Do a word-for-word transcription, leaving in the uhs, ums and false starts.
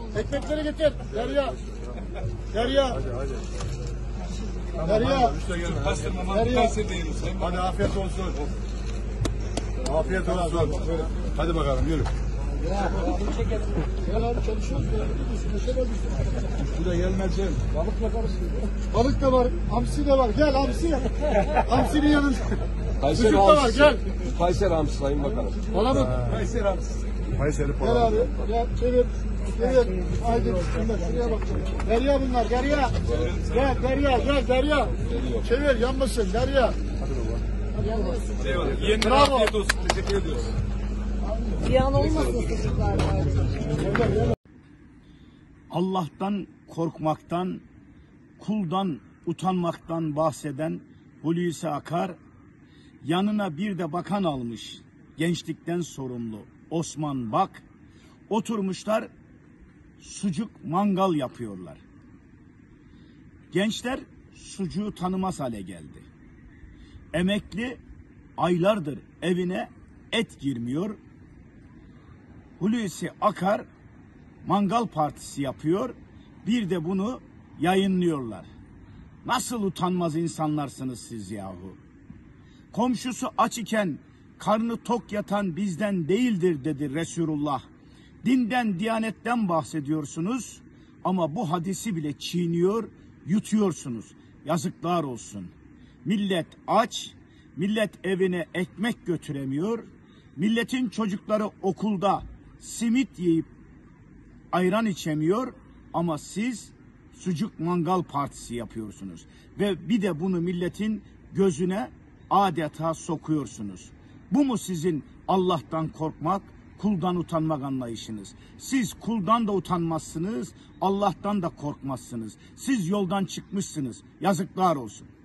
Ekmekleri getir. Derya. Derya. Derya. Derya. Hadi afiyet olsun. Afiyet olsun. Hadi bakalım yürü. Gel abi çalışıyoruz. Bu da gelmezsin. Balıkla karıştırıyor. Balık da var, hamsi de var. Gel hamsi. Hamsinin yanında. Sucuk da var, gel. Kayseri hamsi sayın bakalım. Bana mı? Kayseri hamsi. Kayseri Gel falan. abi. Gel çevir. Çevir. Haydi. Bunlar şuraya bak. Derya bunlar. Derya. Gel Derya. Gel Derya. Çevir yanmasın. Derya. Yiyenlere Bravo. afiyet olsun. Teşekkür ediyoruz. Ziyan olmasın çocuklar. Allah'tan korkmaktan, kuldan utanmaktan bahseden Hulusi Akar, yanına bir de bakan almış, gençlikten sorumlu Osman Bak, oturmuşlar, sucuk mangal yapıyorlar. Gençler sucuğu tanımaz hale geldi. Emekli aylardır evine et girmiyor. Hulusi Akar mangal partisi yapıyor, bir de bunu yayınlıyorlar. Nasıl utanmaz insanlarsınız siz yahu? Komşusu aç iken karnı tok yatan bizden değildir dedi Resulullah. Dinden, diyanetten bahsediyorsunuz ama bu hadisi bile çiğniyor, yutuyorsunuz. Yazıklar olsun. Millet aç, millet evine ekmek götüremiyor, milletin çocukları okulda simit yiyip ayran içemiyor ama siz sucuk mangal partisi yapıyorsunuz. Ve bir de bunu milletin gözüne adeta sokuyorsunuz. Bu mu sizin Allah'tan korkmak, kuldan utanmak anlayışınız? Siz kuldan da utanmazsınız, Allah'tan da korkmazsınız. Siz yoldan çıkmışsınız. Yazıklar olsun.